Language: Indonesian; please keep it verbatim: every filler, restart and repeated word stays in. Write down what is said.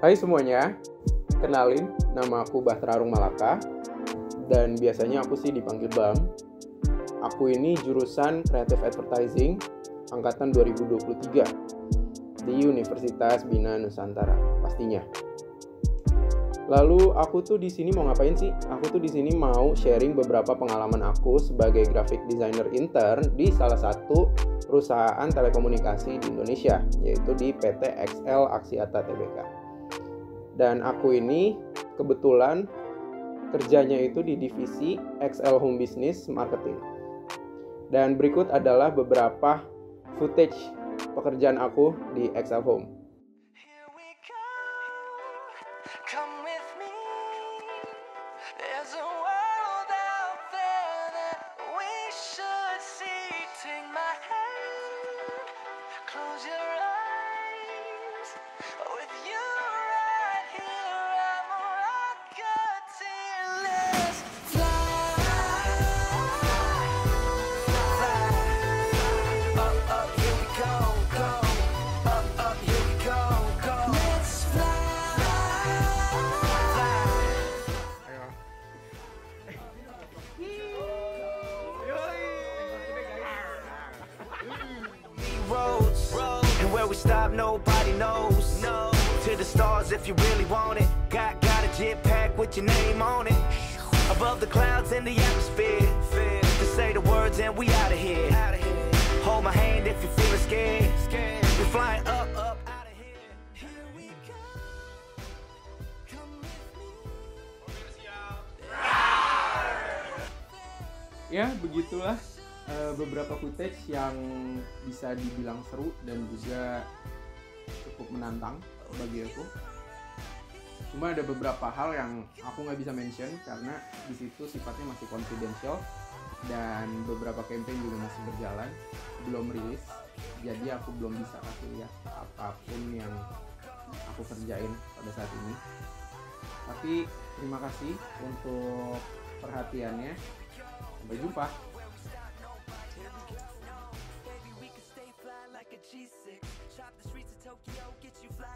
Hai semuanya, kenalin, nama aku Bahtera Arung Malaka dan biasanya aku sih dipanggil Bam. Aku ini jurusan Creative Advertising angkatan dua ribu dua puluh tiga di Universitas Bina Nusantara pastinya. Lalu aku tuh di sini mau ngapain sih? Aku tuh di sini mau sharing beberapa pengalaman aku sebagai graphic designer intern di salah satu perusahaan telekomunikasi di Indonesia, yaitu di P T X L Axiata Tbk. Dan aku ini kebetulan kerjanya itu di divisi X L Home Business Marketing. Dan berikut adalah beberapa footage pekerjaan aku di X L Home. Come with me. There's a world out there that we should see. Take my hand, close your eyes. With you right here, I'm a rocketeer. Let's fly, fly. Up, up, here we go, go. Up, up, here we go, go. Let's fly. Roads, and where we stop, nobody knows. No, to the stars if you really want it. Got got a jet pack with your name on it. Above the clouds in the atmosphere. To say the words and we out of here. Hold my hand if you're feeling scared. We're flying up, up, out of here. Here we go. Come with me. Ya, begitulah uh, beberapa footage yang bisa dibilang seru dan juga cukup menantang bagi aku. Cuma ada beberapa hal yang aku nggak bisa mention karena di situ sifatnya masih confidential dan beberapa campaign juga masih berjalan, belum rilis. Jadi aku belum bisa kasih lihat apapun yang aku kerjain pada saat ini. Tapi terima kasih untuk perhatiannya. Sampai jumpa. Baby, we can stay fly like a G six. Chop the streets of Tokyo, get you fly